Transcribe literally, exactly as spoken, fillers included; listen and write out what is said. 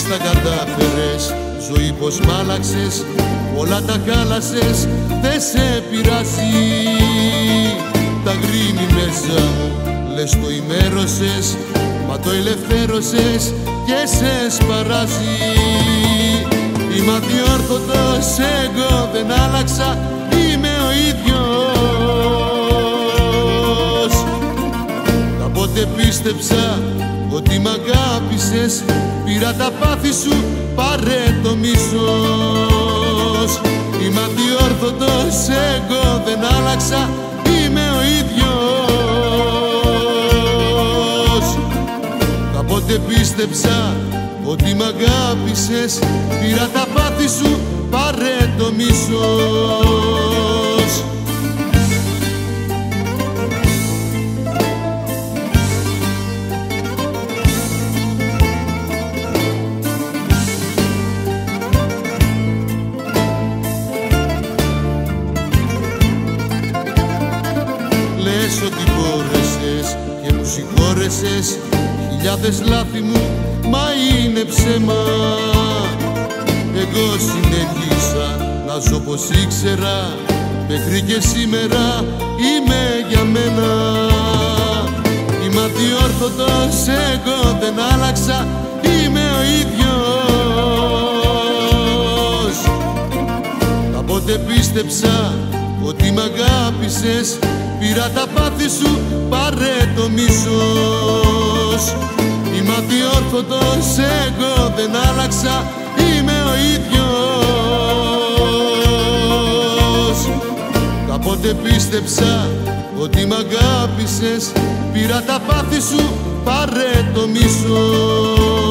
τα κατάφερες, ζωή πως μ' άλλαξες, όλα τα χάλασες, δεν σε πειράζει. Τα γκρίνει μέσα μου, λες το ημέρωσες, μα το ελευθέρωσες και σε σπαράζει. Είμαι αδιόρθωτος, εγώ δεν άλλαξα, είμαι ο ίδιος. Κάποτε πίστεψα ότι μ' αγάπησες, πήρα τα πάθη σου, πάρε το μίσος. Είμαι αδιόρθωτος, εγώ δεν άλλαξα, είμαι ο ίδιος. Κάποτε πίστεψα ότι μ' αγάπησες, πήρα τα πάθη σου, πάρε το μίσος. Λες ότι μπόρεσες και μου συγχώρεσες χιλιάδες λάθη μου, μα είναι ψέμα. Εγώ συνέχισα να ζω πως ήξερα, μέχρι και σήμερα είμαι για μένα. Είμαι αδιόρθωτος, εγώ δεν άλλαξα, είμαι ο ίδιος. Κάποτε πίστεψα ότι μ' αγάπησες, πήρα τα πάθη σου, πάρε το μίσος. Είμαι αδιόρθωτος, εγώ δεν άλλαξα, είμαι ο ίδιος. Κάποτε πίστεψα ότι μ' αγάπησες, πήρα τα πάθη σου, πάρε το μίσος.